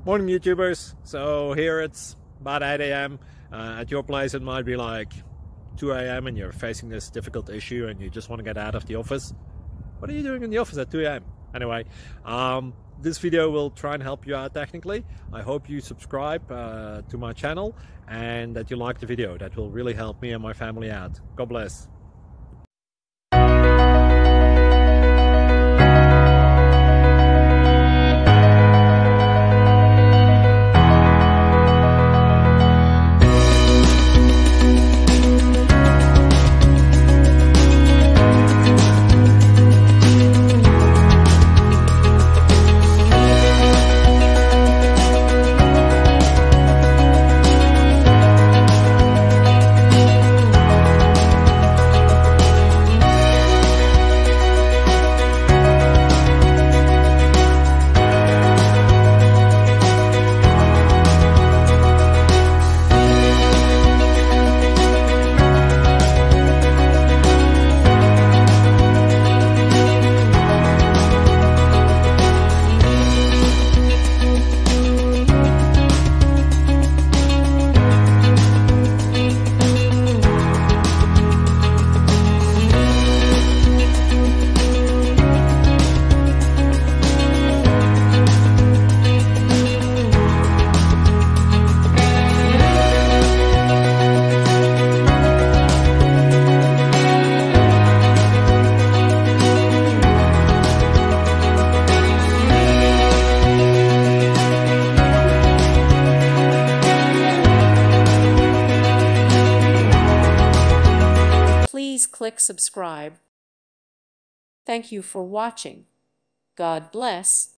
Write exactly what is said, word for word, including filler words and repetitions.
Morning YouTubers. So here it's about eight A M Uh, at your place it might be like two A M and you're facing this difficult issue and you just want to get out of the office. What are you doing in the office at two A M? Anyway, um, this video will try and help you out technically. I hope you subscribe uh, to my channel and that you like the video. That will really help me and my family out. God bless. Please click subscribe. Thank you for watching. God bless.